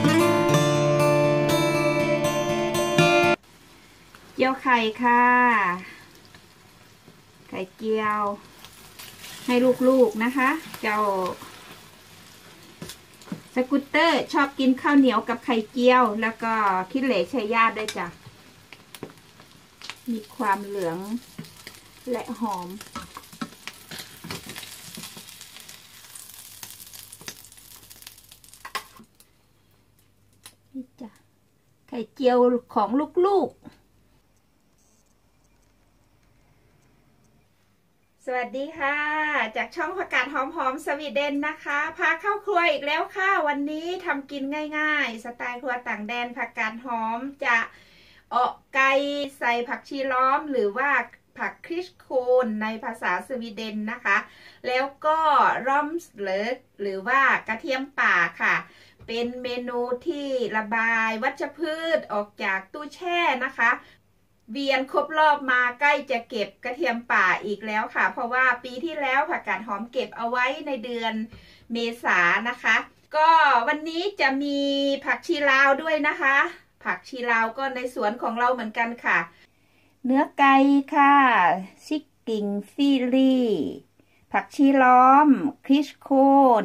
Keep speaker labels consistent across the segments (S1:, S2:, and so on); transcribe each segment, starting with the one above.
S1: เจียวไข่ค่ะไข่เจียวให้ลูกๆนะคะเจ้าสกูตเตอร์ชอบกินข้าวเหนียวกับไข่เจียวแล้วก็ขี้เหล็กใช้ญาติด้วยจ้ะมีความเหลืองและหอมนี่จ้ะไข่เจียวของลูกๆสวัสดีค่ะจากช่องผักกาดหอมๆสวีเดนนะคะพาเข้าครัวอีกแล้วค่ะวันนี้ทำกินง่ายๆสไตล์ครัวต่างแดนผักกาดหอมจะไก่ใส่ผักชีล้อมหรือว่าผักคริสโคนในภาษาสวีเดนนะคะแล้วก็ร่อมส์เลิกหรือว่ากระเทียมป่าค่ะเป็นเมนูที่ระบายวัชพืชออกจากตู้แช่นะคะเวียนครบรอบมาใกล้จะเก็บกระเทียมป่าอีกแล้วค่ะเพราะว่าปีที่แล้วผักกาดหอมเก็บเอาไว้ในเดือนเมษายนนะคะก็วันนี้จะมีผักชีลาวด้วยนะคะผักชีลาวก็ในสวนของเราเหมือนกันค่ะเนื้อไก่ค่ะชิคกิ้งฟิลี่ผักชีล้อมคริสโคน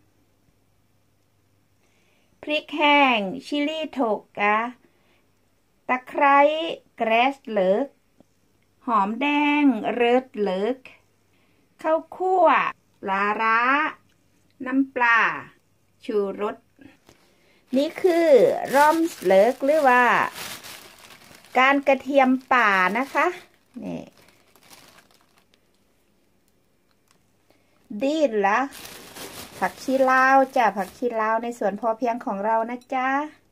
S1: พริกแห้งชิลลี่โทกะตะไคร้แกรสเลิกหอมแดงเริดเลิกข้าวคั่วปลาร้าน้ำปลาชูรสนี่คือร่อมเลิกหรือว่าการกระเทียมป่านะคะนี่ดีละผักชีลาวจ้ะผักชีลาวในสวนพอเพียงของเรานะจ๊ะ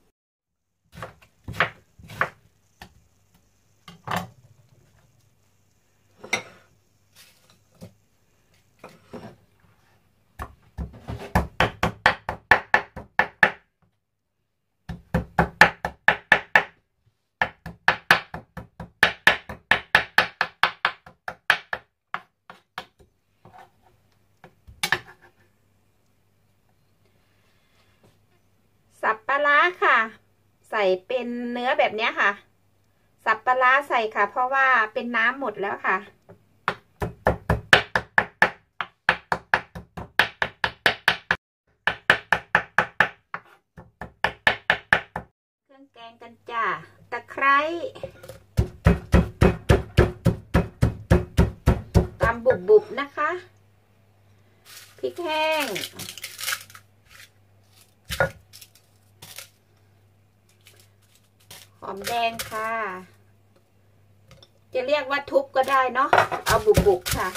S1: สับปลาร้าค่ะใส่เป็นเนื้อแบบนี้ค่ะสับปลาร้าใส่ค่ะเพราะว่าเป็นน้ำหมดแล้วค่ะเครื่องแกงกันจ้ะตะไคร้ตำบุบๆนะคะพริกแห้งหอมแดงค่ะจะเรียกว่าทุบก็ได้เนาะเอาบุบๆค่ะ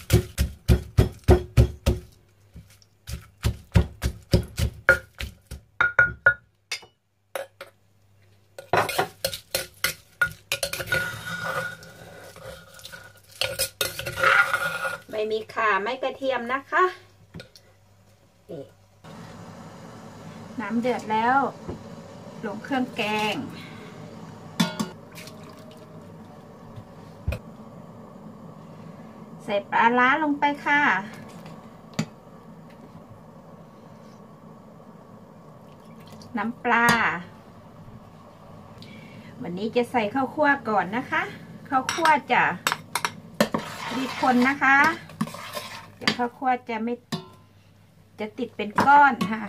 S1: ไม่มีข่าไม่กระเทียมนะคะน้ำเดือดแล้วลงเครื่องแกงใส่ปลาร้าลงไปค่ะน้ำปลาวันนี้จะใส่ข้าวคั่วก่อนนะคะข้าวคั่วจะรีบคนนะคะเดี๋ยวข้าวคั่วจะไม่จะติดเป็นก้อนค่ะ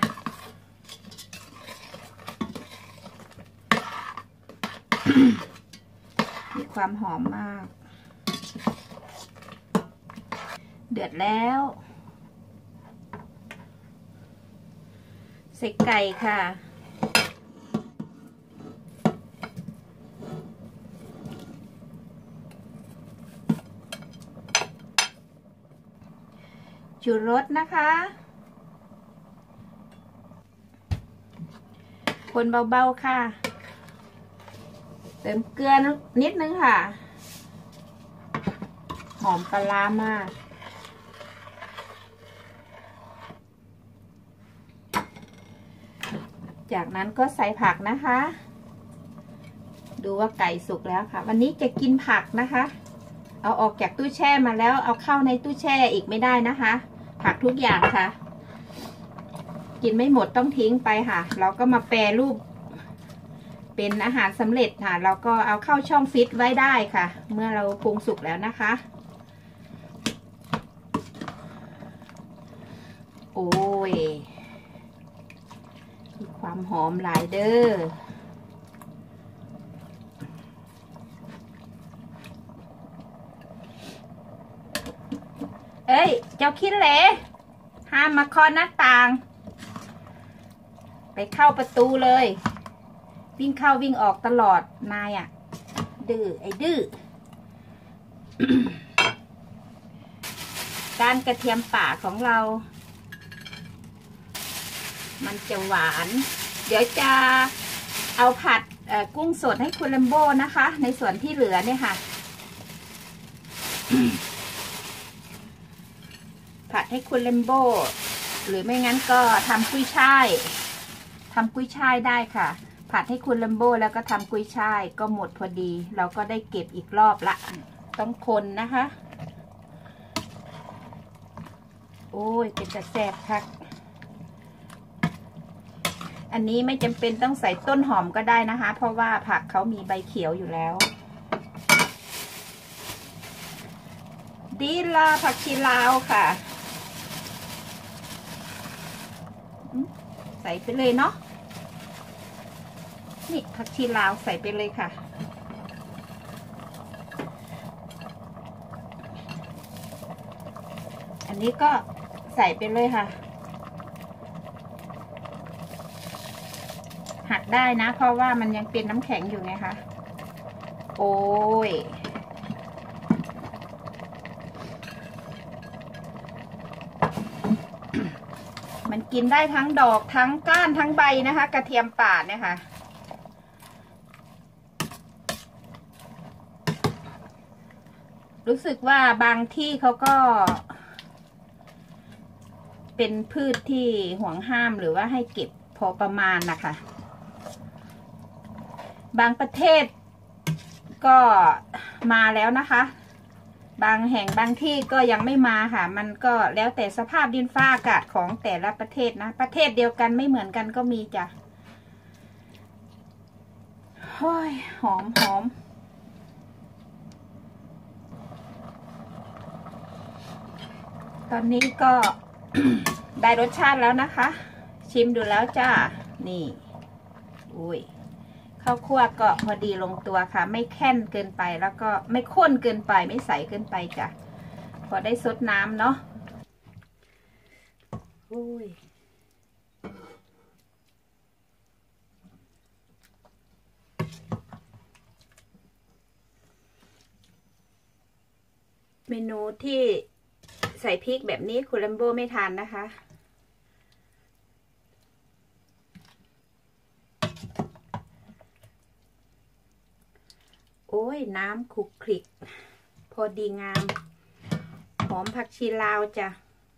S1: มีความหอมมากเดือดแล้วใส่ไก่ค่ะชูรสนะคะคนเบาๆค่ะเติมเกลือนิดนึงค่ะหอมปลาร้ามากจากนั้นก็ใส่ผักนะคะดูว่าไก่สุกแล้วค่ะวันนี้จะกินผักนะคะเอาออกจากตู้แช่มาแล้วเอาเข้าในตู้แช่อีกไม่ได้นะคะผักทุกอย่างค่ะกินไม่หมดต้องทิ้งไปค่ะเราก็มาแปรรูปเป็นอาหารสำเร็จค่ะเราก็เอาเข้าช่องฟิตไว้ได้ค่ะเมื่อเราปรุงสุกแล้วนะคะโอ้ยมีความหอมหลายเด้อเอ้ยเจ้าคิดเลยห้ามมาเคาะหน้าต่างไปเข้าประตูเลยวิ่งเข้าวิ่งออกตลอดนายอ่ะดื้อไอ้ดื้อ ก้านกระเทียมป่าของเรามันจะหวานเดี๋ยวจะเอาผัดกุ้งสดให้คุณลัมโบ้นะคะในส่วนที่เหลือเนี่ยค่ะ ผัดให้คุณลัมโบ้หรือไม่งั้นก็ทำกุ้ยช่ายได้ค่ะผัดให้คุณลัมโบ้แล้วก็ทำกุ้ยช่ายก็หมดพอดีเราก็ได้เก็บอีกรอบละต้องคนนะคะโอ้ยเป็นจะแซ่บคักอันนี้ไม่จำเป็นต้องใส่ต้นหอมก็ได้นะคะเพราะว่าผักเขามีใบเขียวอยู่แล้วดีลาผักชีลาวค่ะใส่ไปเลยเนาะนี่ผักชีลาวใส่ไปเลยค่ะอันนี้ก็ใส่ไปเลยค่ะหักได้นะเพราะว่ามันยังเป็นน้ำแข็งอยู่ไงคะโอ้ยมันกินได้ทั้งดอกทั้งก้านทั้งใบนะคะกระเทียมป่าเนี่ยค่ะรู้สึกว่าบางที่เขาก็เป็นพืชที่ห่วงห้ามหรือว่าให้เก็บพอประมาณนะคะบางประเทศก็มาแล้วนะคะบางแห่งบางที่ก็ยังไม่มาค่ะมันก็แล้วแต่สภาพดินฟ้าอากาศของแต่ละประเทศนะประเทศเดียวกันไม่เหมือนกันก็มีจ้ะโอ้ยหอมตอนนี้ก็ ได้รสชาติแล้วนะคะชิมดูแล้วจ้านี่อุ้ยข้าวคั่วก็พอดีลงตัวค่ะไม่แค่นเกินไปแล้วก็ไม่ข้นเกินไปไม่ใสเกินไปจ้ะพอได้ซดน้ำเนาะอุ้ยเมนูที่ใส่พริกแบบนี้คุณลัมโบ้ไม่ทานนะคะโอ้ยน้ำคลุกคลิกพอดีงามหอมผักชีลาวจ้ะ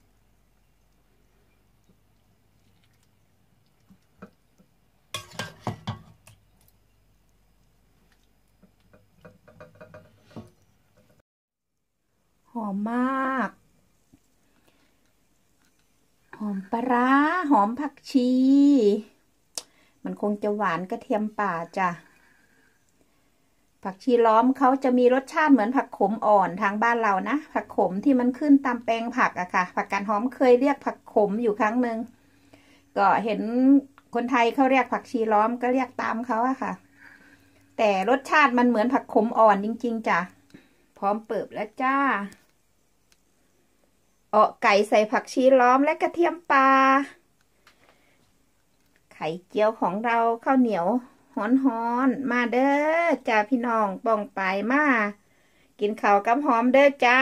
S1: หอมมากหอมปลาร้าหอมผักชีมันคงจะหวานกระเทียมป่าจ้ะผักชีล้อมเขาจะมีรสชาติเหมือนผักขมอ่อนทางบ้านเรานะผักขมที่มันขึ้นตามแปลงผักอะค่ะผักกาดหอมเคยเรียกผักขมอยู่ครั้งหนึ่งก็เห็นคนไทยเขาเรียกผักชีล้อมก็เรียกตามเขาอะค่ะแต่รสชาติมันเหมือนผักขมอ่อนจริงๆจ้ะพร้อมเปิบแล้วจ้าไก่ใส่ผักชีล้อมและกระเทียมป่าไข่เจียวของเราข้าวเหนียวฮ้อนมาเด้อจ้าพี่น้องป่องไปมากินข้าวกับหอมเด้อจ้า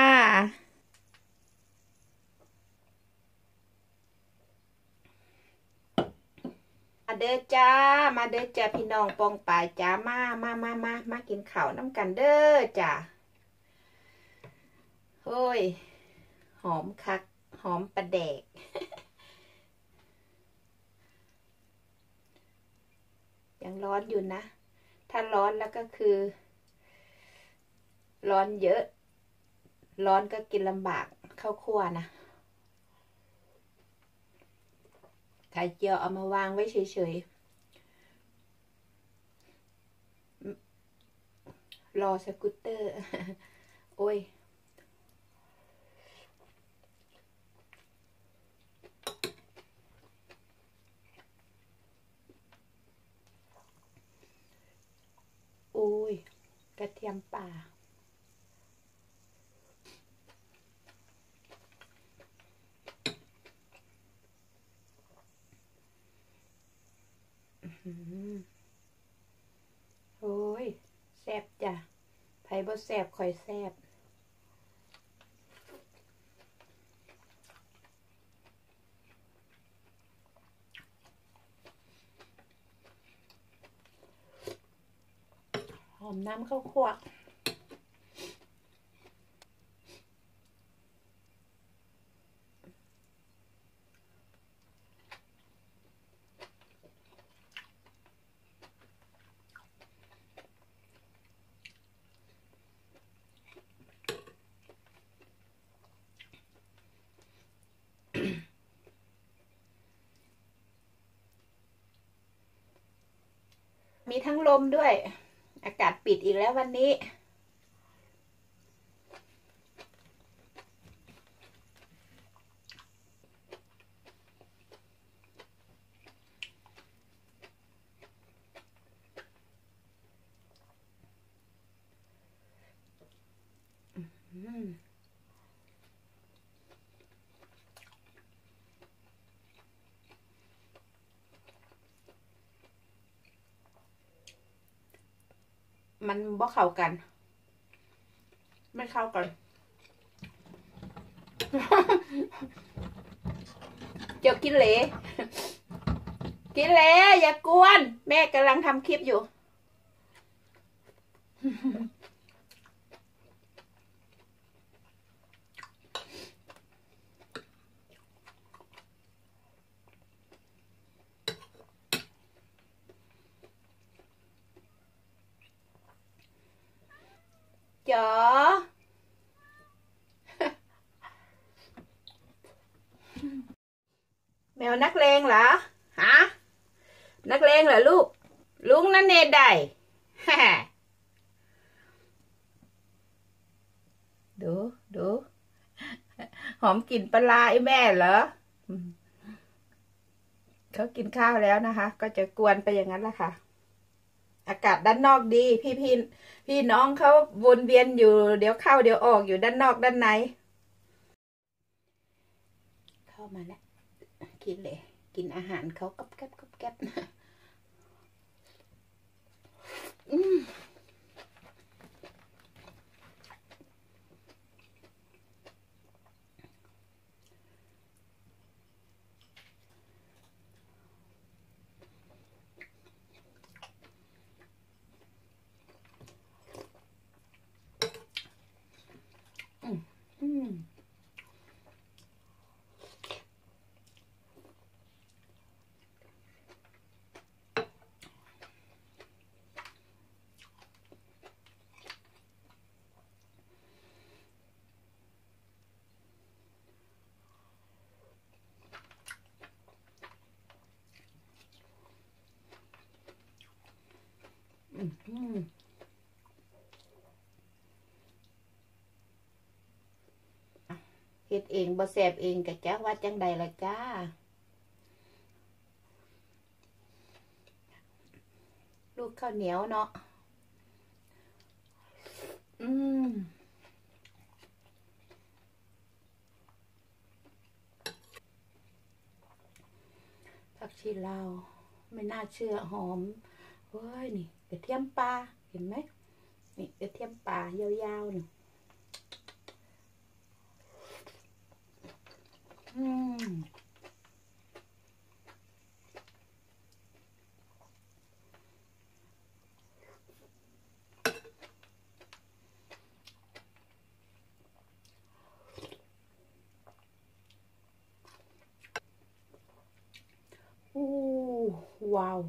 S1: มาเด้อจ้ามาเด้อจ้าพี่น้องป่องไปจ้ามากินข้าวน้ำกันเด้อจ้าโอ้ยหอมคักหอมปลาแดก ยังร้อนอยู่นะถ้าร้อนแล้วก็คือร้อนเยอะร้อนก็กินลำบากข้าวคั่วนะไข่เจียวเอามาวางไว้เฉยๆรอสกูตเตอร์ โอ้ยโอ้ยกระเทียมป่าโอ้ยแซ่บจ้ะไผบ่แซ่บข่อยแซ่บหอมน้ำข้าวคั่วมีทั้งลมด้วยอากาศปิดอีกแล้ววันนี้มันบ่เข้ากันไม่เข้ากัน เจ้ากินเหลกินเหลอย่ากวนแม่กำลังทำคลิปอยู่จ๋อแมวนักเลงเหรอฮะนักเลงเหรอลูกลุงนั่นเนตได้ดูดูหอมกลิ่นปลาไอ้แม่เหรอเขากินข้าวแล้วนะคะก็จะกวนไปอย่างนั้นแหละค่ะอากาศด้านนอกดีพี่น้องเขาวนเวียนอยู่เดี๋ยวเข้าเดี๋ยวออกอยู่ด้านนอกด้านในเข้ามาแล้วกินเลยกินอาหารเขาก๊อบแก๊บก๊อบแก๊บเฮ็ดเองบ่แซ่บเองกะจักว่าจังใดล่ะจ้าลูกข้าวเหนียวเนาะผักชีลาวไม่น่าเชื่อหอมเฮ้ยนี่กระเทียมปลาเห็นไหมนี่กระเทียมปลายาวๆนี่ว้าว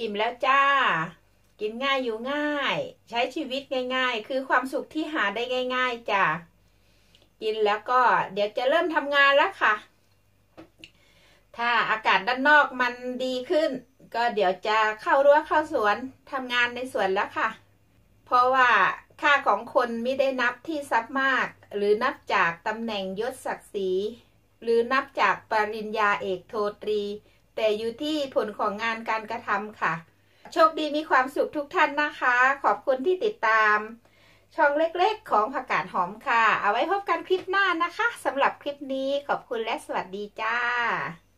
S1: อิ่มแล้วจ้ากินง่ายอยู่ง่ายใช้ชีวิตง่ายๆคือความสุขที่หาได้ง่ายๆจ้ะกินแล้วก็เดี๋ยวจะเริ่มทำงานแล้วค่ะถ้าอากาศด้านนอกมันดีขึ้นก็เดี๋ยวจะเข้ารั้วเข้าสวนทำงานในสวนแล้วค่ะเพราะว่าค่าของคนไม่ได้นับที่ทรัพย์มากหรือนับจากตำแหน่งยศศักดิ์ศรีหรือนับจากปริญญาเอกโทตรีแต่อยู่ที่ผลของงานการกระทำค่ะโชคดีมีความสุขทุกท่านนะคะขอบคุณที่ติดตามช่องเล็กๆของผักกาดหอมค่ะเอาไว้พบกันคลิปหน้านะคะสำหรับคลิปนี้ขอบคุณและสวัสดีจ้า